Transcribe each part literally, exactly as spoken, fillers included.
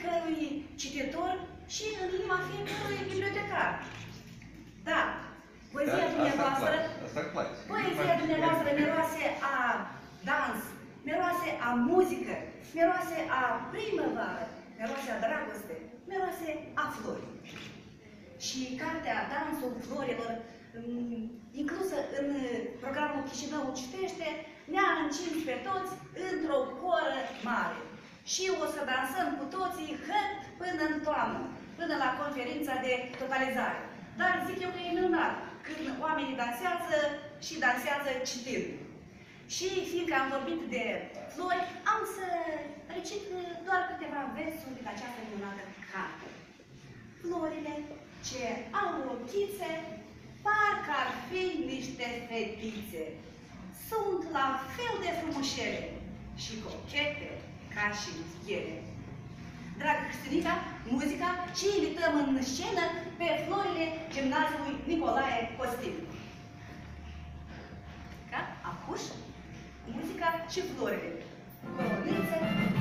fiecărui cititor și în inima fiecărui bibliotecar. Da, poezia dumneavoastră, poezia dumneavoastră miroase a dans, miroase a muzică, miroase a primăvară, miroase a dragoste, miroase a flori. Și cartea Dansul Florilor, inclusă în programul Chișinău Citește, ne-a încins pe toți într-o coră mare. Și o să dansăm cu toții hăt până în toamnă, până la conferința de totalizare. Dar zic eu că e minunat când oamenii dansează și dansează citind. Și fiindcă am vorbit de flori, am să recit doar câteva versuri din această minunată carte. Florile ce au ochițe, parcă ar fi niște fetițe. Sunt la fel de frumușele și cochete ca și ele. Dragă Cristinița, muzica și invităm în scenă pe florile gimnaziului Nicolae Costin. Ca? Apuș, muzica și florile. Colonițe.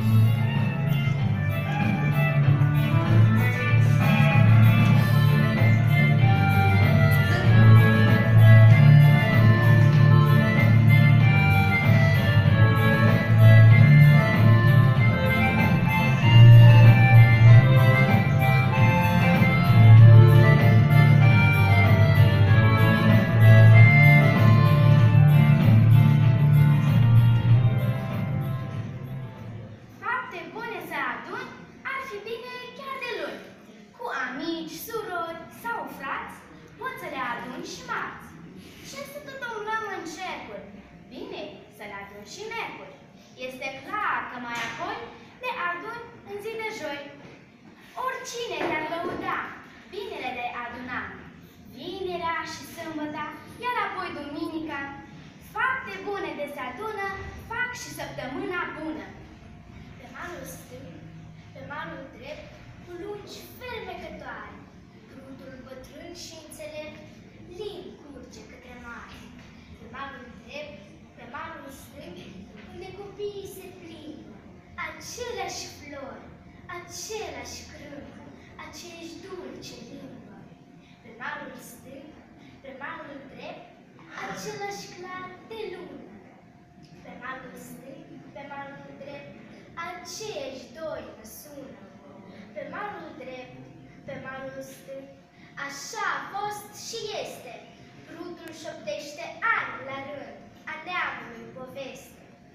Este clar că mai apoi le aduni în zi de joi. Oricine te-ar lăuda, binele de aduna. Vinerea și sâmbăta, iar apoi duminica. Fapte bune de se adună, fac și săptămâna bună. Pe malul stâng, pe malul drept, cu lungi fermecătoare, Prudul bătrân și înțelept, lin curge către mare. Pe malul drept, pe malul stâng, unde copiii se plimbă, aceleași flori, același crâmp, aceeași dulce limbă. Pe malul stâng, pe malul drept, același clar de lună. Pe malul stâng, pe malul drept, aceiași doi sună. Pe malul drept, pe malul stâng, așa a fost și este. Prudul șoptește ani la rând, a neamului poveste.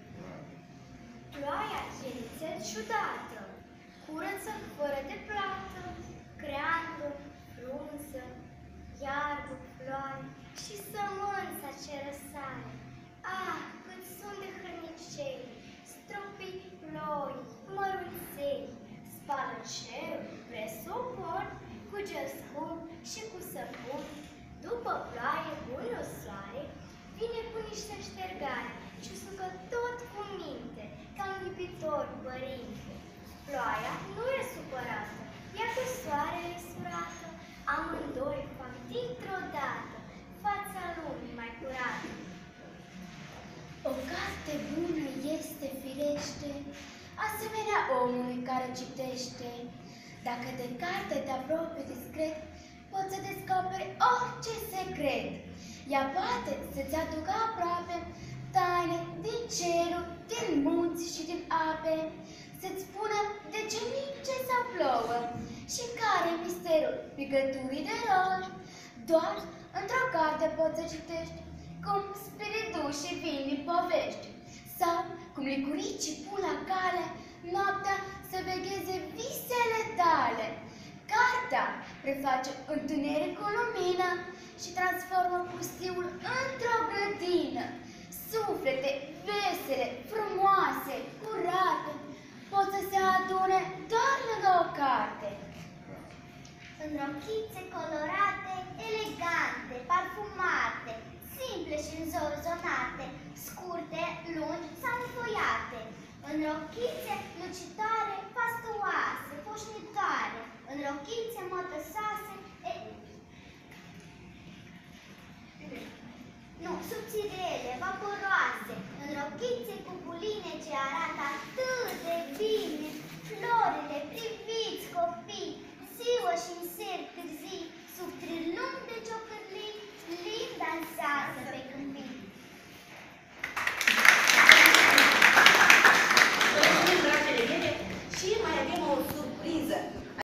Ploaia e nițel ciudată, curăță fără de plată, creandă, frunză, iarbă, floare și sămânța ce răsare. Ah, cât sunt de hărnicei, stropii ploi, mărunței, spală cerul, presupun, cu găscun și cu săpun. După ploaie bună soare, vine cu niște ștergare și sucă tot cu minte, ca un iubitor părinte. Ploaia nu e supărată, ea cu soarele surată, amândoi fac dintr-o dată fața lumii mai curată. O carte bună este firește, asemenea omului care citește. Dacă de carte te apropii discret, poți să descoperi orice secret. Ea poate să-ți aducă aproape taine din cerul, din munți și din ape, să-ți spună de ce ninge sau plouă și care e misterul picăturii de roși. Doar într-o carte poți să citești cum spiritușii vin din povești, sau cum licuricii pun la cale noaptea să vegheze visele tale. Cartea preface întunericul lumină și transformă pustiul într-o grădină. Suflete vesele, frumoase, curate, pot să se adune doar lângă o carte. În rochițe colorate, elegante, parfumate, simple și înzonate, scurte, lungi sau înfoiate. În rochițe lucitoare,